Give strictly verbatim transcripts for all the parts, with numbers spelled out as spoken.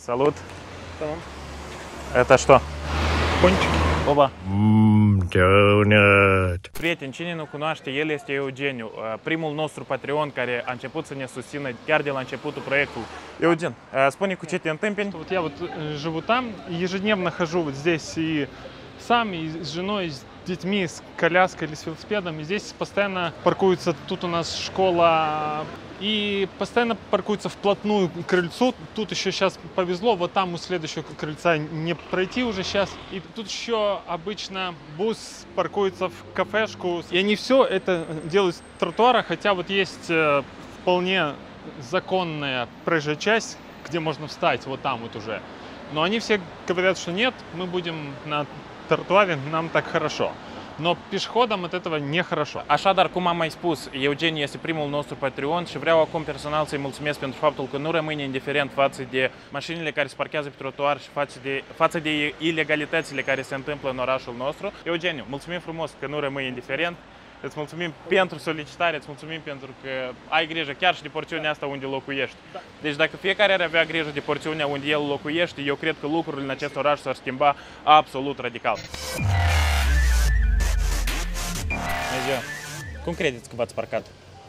Салют. Салам. Это что? Пончики. Oba. Mmm, donut. Prieteni, cine nu cunoaște, el este Eugeniu, primul nostru Patreon care a început să ne susțină chiar de la începutul proiectului. Eugen, spune cu ce te întâmpini? Вот я вот живу там, ежедневно хожу вот здесь и сам, и с женой, и с детьми, с коляской или с велосипедом. И здесь постоянно паркуются, тут у нас школа, и постоянно паркуются вплотную к крыльцу. Тут еще сейчас повезло, вот там у следующего крыльца не пройти уже сейчас. И тут еще обычно бус паркуется в кафешку. И они все это делают с тротуара, хотя вот есть вполне законная проезжая часть, где можно встать, вот там вот уже. Но они все говорят, что нет, мы будем на тротуаре, нам так хорошо. Но пешеходам от этого нехорошо. Așadar, cum am mai spus, Eugen este primul nostru Patreon și vreau acum personal să-i mulțumesc pentru faptul că nu rămâne indiferent față de mașinile care se parchează pe trotuar și față de, față de ilegalitățile care se întâmplă în orașul nostru. Eugeniu, mulțumim frumos că nu rămâi indiferent. Îți mulțumim pentru solicitare, îți mulțumim pentru că ai grijă chiar și de porțiunea asta unde locuiești. Deci dacă fiecare ar avea grijă de porțiunea unde el locuiește, eu cred că lucrurile în acest oraș s-ar schimba absolut radical. Bună ziua! Cum credeți că v-ați parcat?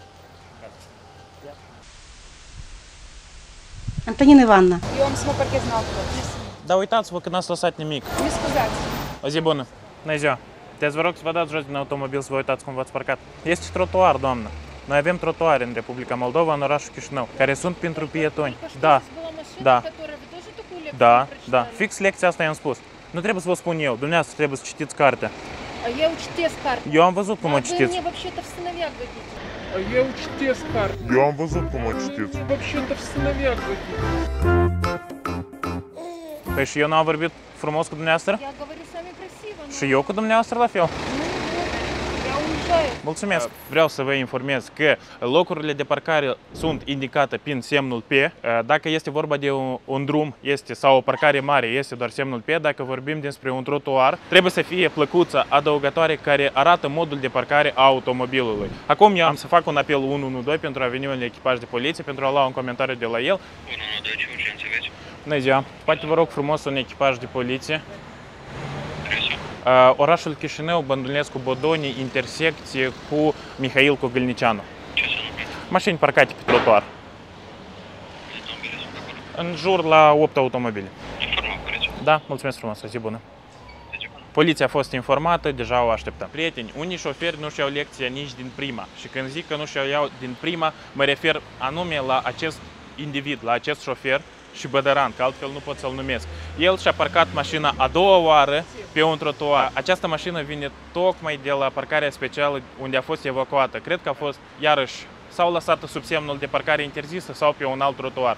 Antonina Ivановna. Eu am să mă parchez în alt loc. Dar uitați-vă că n-ați lăsat nimic. Mi scuzați. O zi bună! Bună ziua! Deci vă rog să vă dați jos din automobil să vă uitați cum v-ați parcat. Este trotuar, doamnă. Noi avem trotuare în Republica Moldova, în orașul Chișinău, care sunt pentru pietoni. Da, da, da, da. Fix lecția asta i-am spus. Nu trebuie să vă spun eu, dumneavoastră trebuie să citiți cartea. Eu citesc cartea. Eu am văzut cum o citiți. Вы мне вообще-то в сыновьях годите. Eu citesc cartea. Eu am văzut cum o citiți. Вообще-то в сыновьях годите. Păi și eu n-am vorbit frumos cu dumneavoastră? Я говорю с вами красиво. Și eu cu dumneavoastră la fel. Я уезжаю. Mulțumesc! Vreau să vă informez că locurile de parcare sunt indicate prin semnul P. Dacă este vorba de un, un drum este, sau o parcare mare, este doar semnul P. Dacă vorbim despre un trotuar, trebuie să fie plăcuța adăugătoare care arată modul de parcare a automobilului. Acum eu am să fac un apel unu unu doi pentru a veni un echipaj de poliție, pentru a lua un comentariu de la el. unu unu doi, ce urgență aveți? Bună ziua! Poate vă rog frumos un echipaj de poliție. Uh, orașul Chișinău, Băndulnescu Bodoni, intersecție cu Mihail Cogălnicianu. Ce se întâmplă? Mașini parcate pe trotuar. În jur la opt automobile. Informăm, coreți. Da, mulțumesc frumos, o zi bună. Poliția a fost informată, deja o așteptăm. Prieteni, unii șoferi nu și-au lecția nici din prima. Și când zic că nu și-au iau din prima, mă refer anume la acest individ, la acest șofer și bădăran, că altfel nu pot să-l numesc. El și-a parcat mașina a doua oară pe un trotuar. Această mașină vine tocmai de la parcarea specială unde a fost evacuată. Cred că a fost, iarăși, sau lăsată sub semnul de parcare interzisă sau pe un alt trotuar.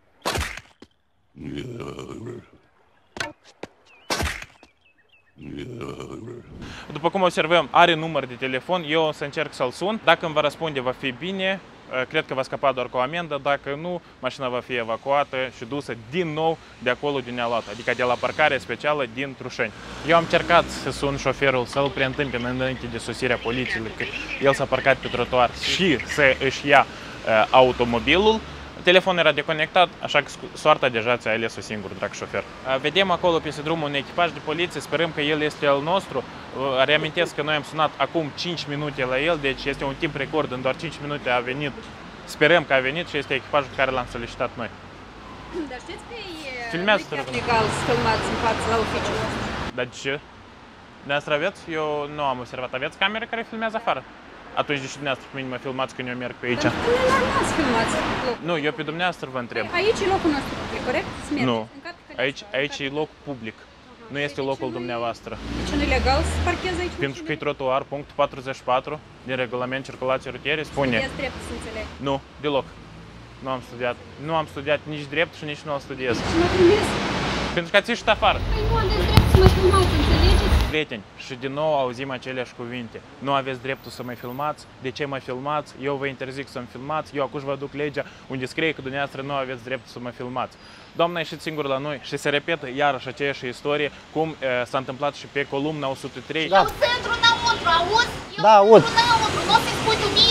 După cum observăm, are număr de telefon, eu o să încerc să-l sun. Dacă îmi va răspunde, va fi bine. Cred că va scăpa doar cu o amendă, dacă nu, mașina va fi evacuată și dusă din nou de acolo de unde a luat, adică de la parcare specială din Trușeni. Eu am încercat să sun șoferul să-l preîntâmpin înainte de sosirea poliției, că el s-a parcat pe trotuar și să își ia uh, automobilul. Telefonul era deconectat, așa că soarta deja ți-a ales-o singur, drag șofer. Vedem acolo peste drum un echipaj de poliție, sperăm că el este al nostru. Reamintesc că noi am sunat acum cinci minute la el, deci este un timp record, în doar cinci minute a venit. Sperăm că a venit și este echipajul pe care l-am solicitat noi. Dar știți că e Filmează, te rog. legal să filmați în fața la oficiul ăsta? Dar de ce? Dumneavoastră aveți? Eu nu am observat. Aveți camere care filmează afară? Atunci de ce dumneavoastră pe mine mă filmați când eu merg pe aici? Pentru că nu l-ați filmați locul. Nu, eu pe dumneavoastră vă întreb. Aici e locul nostru public, corect? Nu, aici, aici e loc public. Nu este locul dumneavoastră. De ce nu e legal să parchezi aici? Pentru că e trotuar, punctul patruzeci și patru din regulament circulației rutiere spune. Studiați dreptul să înțeleg. Nu, deloc. Nu am studiat. Nu am studiat nici drept și nici nu îl studiez. Și mă trimis? Pentru că ați ieșit afară. Păi nu aveți drept să mă filmați, înțelegeți? Prieteni, și din nou auzim aceleași cuvinte. Nu aveți dreptul să mă filmați. De ce mă filmați? Eu vă interzic să-mi filmați. Eu acum vă duc legea unde scrie că dumneavoastră nu aveți dreptul să mă filmați. Doamna, ieșiți singur la noi și se repetă iarăși aceeași istorie, cum s-a întâmplat și pe columna o sută trei. Da. Eu centru înăuntru, auzi? Eu Da, aud. înăuntru, nu o să-i spui tu mie unde eu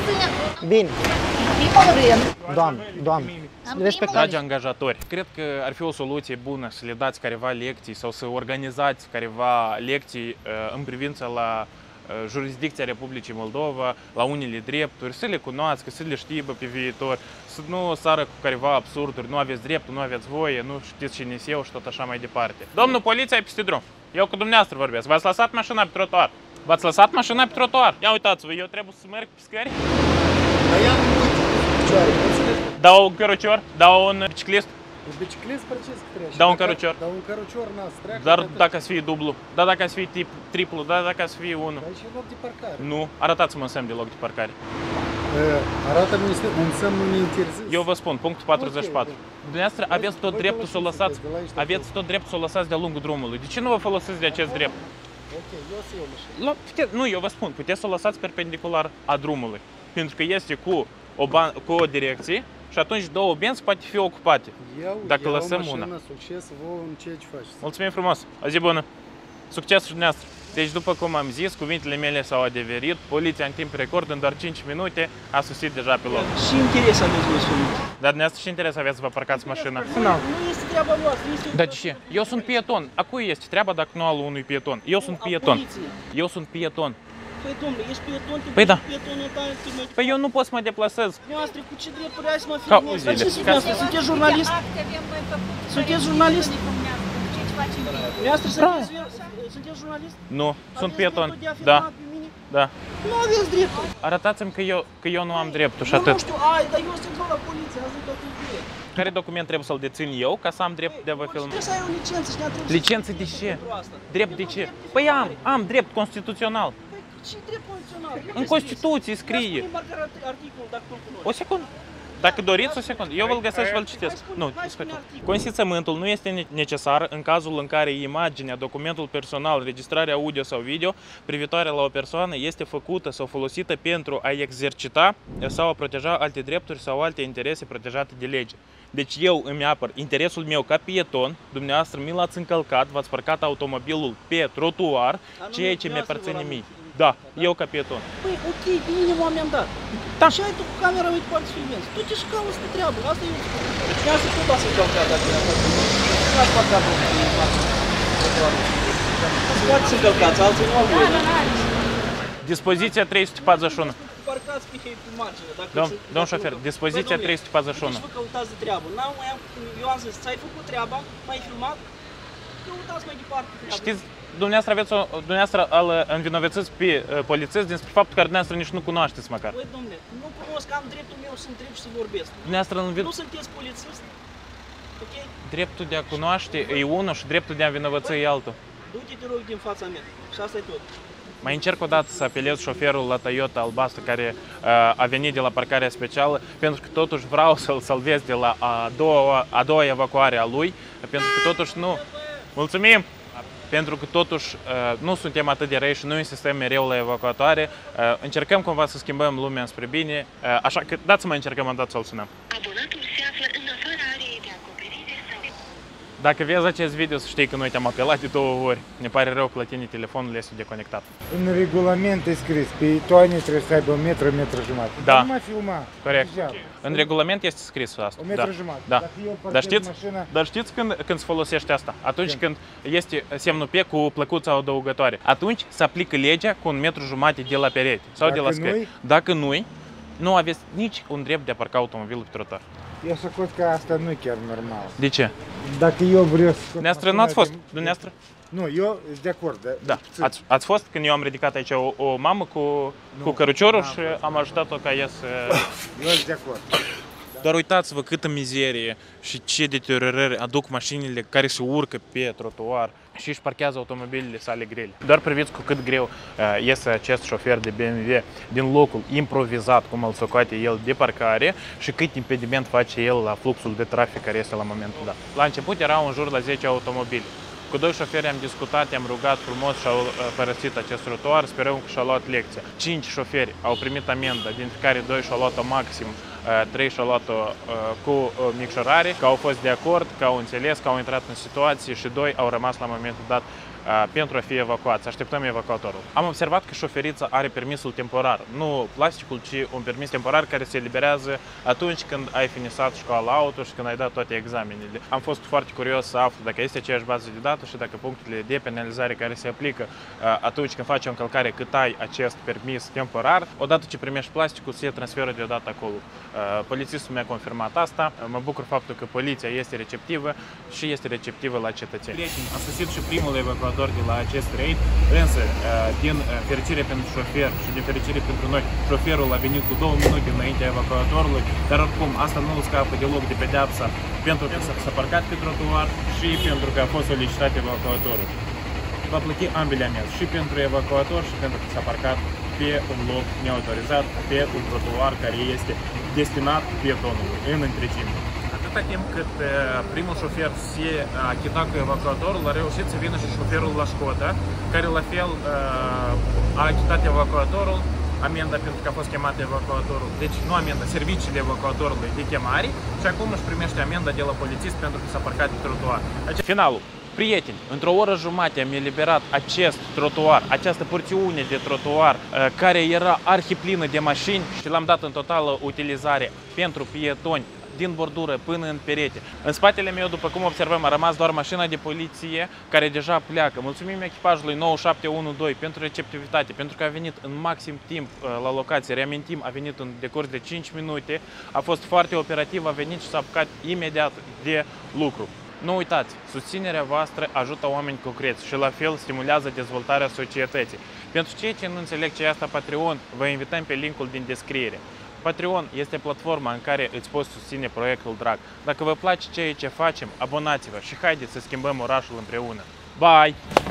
Bine. Primul rând, doamne, doamne, respectați. Dragi angajatori, cred că ar fi o soluție bună să le dați careva lecții sau să organizați careva lecții în privința la jurisdicția Republicii Moldova, la unele drepturi, să le cunoască, să le știe pe viitor, să nu sară cu careva absurduri, nu aveți dreptul, nu aveți voie, nu știți cine eu și tot așa mai departe. Domnul poliția e peste drum. Eu cu dumneavoastră vorbesc. V-ați lăsat mașina pe trotuar. V-ați lăsat mașina pe trotuar. Ia uitați-vă, eu trebuie să merg pe scări. Dau un cărucior, dau un biciclist. Biciclist parcesc trece. Dau un cărucior. Dau un cărucior nas treacă. Dar dacă să fie dublu, dar dacă să fie tip, triplu, dar dacă să fie unul. Aici e loc de parcare. Nu, arătați-mă un semn de loc de parcare. Arată-mi un semn interzis. Eu vă spun, punctul patruzeci și patru. Dumneavoastră aveți tot dreptul să o lăsați, aveți tot dreptul să o lăsați de-a lungul drumului. De ce nu vă folosiți de acest drept? Ok, eu să iau mașina. Puteți, nu, eu vă spun, puteți să o lăsați perpendicular a drumului. Pentru că este cu o, ban, cu o direcție și atunci două benzi poate fi ocupate. Eu dacă iau lăsăm mașina, una. succes vouă în ceea ce faceți. Mulțumim frumos! O zi bună! Succes și dumneavoastră! Deci, după cum am zis, cuvintele mele s-au adeverit. Poliția în timp record, în doar cinci minute, a sosit deja pe loc. Și interes aveți voi să Dar dumneavoastră și interes aveți să vă parcați mașina? Nu este treaba voastră, este... Dar de ce? Eu sunt pieton. A cui este treaba dacă nu al unui pieton? Eu sunt pieton. Eu sunt pieton. Păi, domnule, ești pieton, te Păi da. pietonul tău, te mai... Păi eu nu pot să mă deplasez. Dumneavoastră, cu ce drepturi ai să mă Ca filmezi? uzile. Ce sunteți? Sunteți jurnalist? Sunteți jurnalist? Dumneavoastră, sunteți jurnalist? Nu, sunt Aveți pieton. dreptul de a Da, filma pe mine? da. Nu aveți dreptul. Arătați-mi că eu, că eu nu am dreptul și Eu nu atât. știu, ai, dar eu sunt la poliție, asta e toată ideea. Care document trebuie să-l dețin eu ca să am drept de a vă filma? Trebuie să ai o licență și ne-a trebuit să- Licență de ce? Drept de ce? Păi am, am drept constituțional. Păi, ce drept constituțional? În Constituție scrie. Ia spune măcar articolul, dacă nu-l cunoști. O secundă. Dacă doriți, o secundă. Eu vă-l găsesc și vă-l citesc. Nu, discutul. Consimțământul nu este necesar în cazul în care imaginea, documentul personal, registrarea audio sau video privitoare la o persoană este făcută sau folosită pentru a exercita sau a proteja alte drepturi sau alte interese protejate de lege. Deci eu îmi apăr interesul meu ca pieton, dumneavoastră mi l-ați încălcat, v-ați parcat automobilul pe trotuar, ceea ce mi-aparține mie. Da, eu ca pieton. Păi, ok, bine, m-am dat. Da. Și ai tu cu camera, uite, poate să filmezi. Tu te și cauți pe treabă, asta eu spun. Deci mi-a să tot asta-i călcat dacă mi-a făcut. Nu ați parcat pe poate să călcați, alții nu au voie. Dispoziția trei sute patruzeci și unu. Parcați pe pe margină. dacă Domn, se- domn dacă șofer, nu- dispoziția Băi, trei sute patruzeci și unu. Deci vă căutați de treabă. N-am mai am, eu am zis, ți-ai făcut treaba, m-ai filmat, căutați mai departe treaba. Știți, dumneavoastră aveți o, dumneavoastră îl învinovățiți pe uh, polițist despre faptul că dumneavoastră nici nu cunoașteți măcar. Băi, domnule, nu cunosc, am dreptul meu să întreb și să vorbesc. Dumneavoastră învi... Nu sunteți polițist, ok? Dreptul de a cunoaște e unul și dreptul de a învinovăți e altul. Du-te, te rog, din fața mea. Și asta e tot. Mai încerc o dată să apelez șoferul la Toyota albastră care uh, a venit de la parcarea specială, pentru că totuși vreau să-l salvez de la a doua, a doua evacuare a lui, pentru că totuși nu... Mulțumim! Pentru că totuși uh, nu suntem atât de răi și nu insistăm mereu la evacuatoare, uh, încercăm cumva să schimbăm lumea spre bine, uh, așa că dați-mă încercăm în dată să-l sunăm. Abonatul se află în afara areei de acoperire sau... Dacă vezi acest video, să știi că noi te-am apelat de două ori. Ne pare rău că la tine telefonul este deconectat. În regulament e scris, peitoane trebuie să aibă un metru, un metru jumătate. Da. Nu mai filma. Corect. Degeaba. În regulament este scris asta. Un metru Da. jumătate. Da. Dacă eu Dar parchez știți, mașina, dar știți când, când se folosește asta? Atunci Când? când este semnul P cu plăcuța adăugătoare. Atunci se aplică legea cu un metru jumate de la perete sau de la Dacă scări. nu-i? Dacă nu nu aveți nici un drept de a parca automobilul pe trotuar. eu să cred că asta nu e chiar normal. De ce? Dacă eu vreau să scot Dumneavoastră mașina n-ați fost? de- Dumneavoastră? Nu, eu sunt de acord. De, Da. puțin. Ați, ați fost când eu am ridicat aici o, o mamă cu, Nu, cu căruciorul n-am și fost. am ajutat-o ca ea să... Eu sunt de acord. Doar uitați-vă câtă mizerie și ce deteriorări aduc mașinile care se urcă pe trotuar și își parchează automobilele sale grele. Doar priviți cu cât greu uh, iese acest șofer de B M W din locul improvizat, cum îl socoate el, de parcare și cât impediment face el la fluxul de trafic care este la momentul dat. La început erau în jur la zece automobile. Cu doi șoferi am discutat, i-am rugat frumos și au uh, părăsit acest trotuar, sperăm că și-au luat lecția. Cinci șoferi au primit amendă, dintre care doi și-au luat-o maxim, uh, trei și-au luat-o uh, cu uh, micșorare, că au fost de acord, că au înțeles, că au intrat în situație și doi au rămas la momentul dat uh, pentru a fi evacuați. Așteptăm evacuatorul. Am observat că șoferița are permisul temporar, nu plasticul, ci un permis temporar care se eliberează atunci când ai finisat școala auto și când ai dat toate examenele. Am fost foarte curios să aflu dacă este aceeași bază de date și dacă punctele de penalizare care se aplică uh, atunci când faci o încălcare cât ai acest permis temporar, odată ce primești plasticul, se transferă deodată acolo. Uh, polițistul mi-a confirmat asta. Mă bucur faptul că poliția este receptivă și este receptivă la cetățeni. Prieteni, a sosit și primul evacuator de la acest raid, însă din fericire pentru șofer și din fericire pentru noi, șoferul a venit cu două minute înaintea evacuatorului, dar oricum asta nu scapă deloc de pedeapsa pentru că s-a parcat pe trotuar și pentru că a fost solicitat evacuatorul. Va plăti ambele amenzi, și pentru evacuator și pentru că s-a parcat pe un loc neautorizat, pe un trotuar care este destinat pietonului în întregime. Atâta timp cât primul șofer se achita cu evacuatorul, a reușit să vină și șoferul la Școda, care la fel a achitat evacuatorul, amenda pentru că a fost chemat evacuatorul, deci nu amenda, serviciile evacuatorului de chemare, și acum își primește amenda de la polițist pentru că s-a parcat pe trotuar. Finalul. Prieteni, într-o oră jumate am eliberat acest trotuar, această porțiune de trotuar care era arhiplină de mașini și l-am dat în totală utilizare pentru pietoni din bordură până în perete. În spatele meu, după cum observăm, a rămas doar mașina de poliție care deja pleacă. Mulțumim echipajului nouă șapte unu doi pentru receptivitate, pentru că a venit în maxim timp la locație. Reamintim, a venit în decurs de cinci minute, a fost foarte operativ, a venit și s-a apucat imediat de lucru. Nu uitați, susținerea voastră ajută oameni concreți și la fel stimulează dezvoltarea societății. Pentru cei ce nu înțeleg ce e asta Patreon, vă invităm pe linkul din descriere. Patreon este platforma în care îți poți susține proiectul Drag. Dacă vă place ceea ce facem, abonați-vă și haideți să schimbăm orașul împreună. Bye!